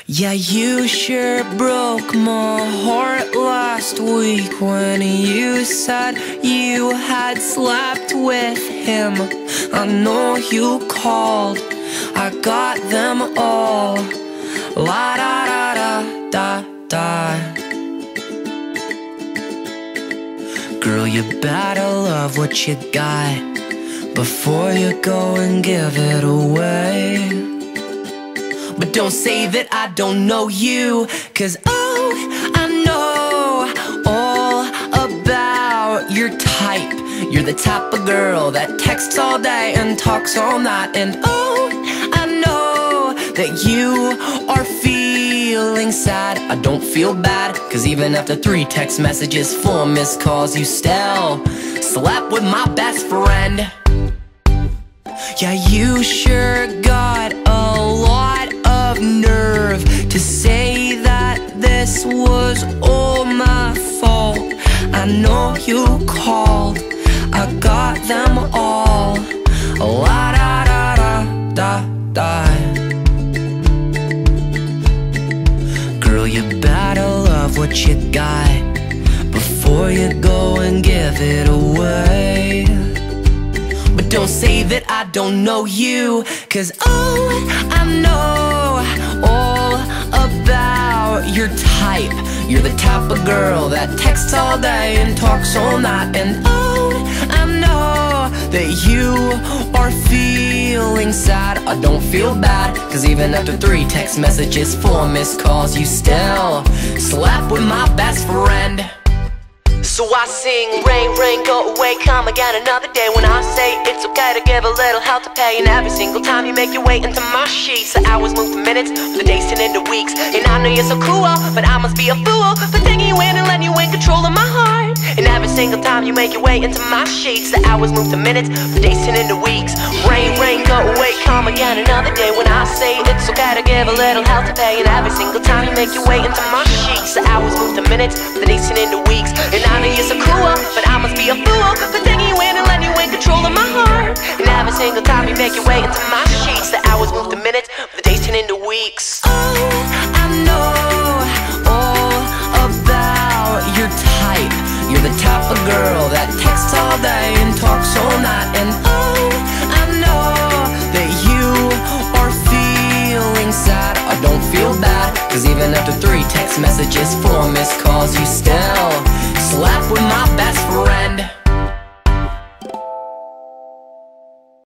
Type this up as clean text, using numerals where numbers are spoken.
Yeah, you sure broke my heart last week when you said you had slept with him. I know you called, I got them all. La da da da da da. Girl, you better love what you got before you go and give it away. But don't say that I don't know you, 'cause oh, I know all about your type. You're the type of girl that texts all day and talks all night. And oh, I know that you are feeling sad. I don't feel bad, 'cause even after 3 text messages, 4 missed calls, you still slept with my best friend. Yeah, you sure got a lot of nerve to say that this was all my fault. I know you called, I got them all. La da da da da da. Girl, you better love what you got before you go and give it away. But don't say that I don't know you, 'cause oh, I know all about your type. You're the type of girl that texts all day and talks all night. And oh, I know that you are feeling sad. I don't feel bad, 'cause even after 3 text messages, 4 missed calls, you still slept with my best friend. So I sing, rain, rain, go away, come again another day. When I say it's okay to give a little help to pay. And every single time you make your way into my sheets, the hours move to minutes, the days turn into weeks. And I know you're so cool, but I must be a fool for taking you in and letting you in control of my heart. And every single time you make your way into my sheets, the hours move to minutes, the days turn into weeks. Rain, rain, go away, come again another day. When I say it's okay to give a little help to pay. And every single time you make your way into my sheets, the hours move to minutes, the days turn into weeks. And I know you're so cool, but I must be a fool for taking you in and letting you in control of my heart. And every single time you make your way into my sheets, the hours move to minutes, the days turn into weeks. Oh, I know all about your type. You're the type of girl that texts all day and talks all night. And oh, I know that you are feeling sad. I don't feel bad, 'cause even after 3 text messages, 4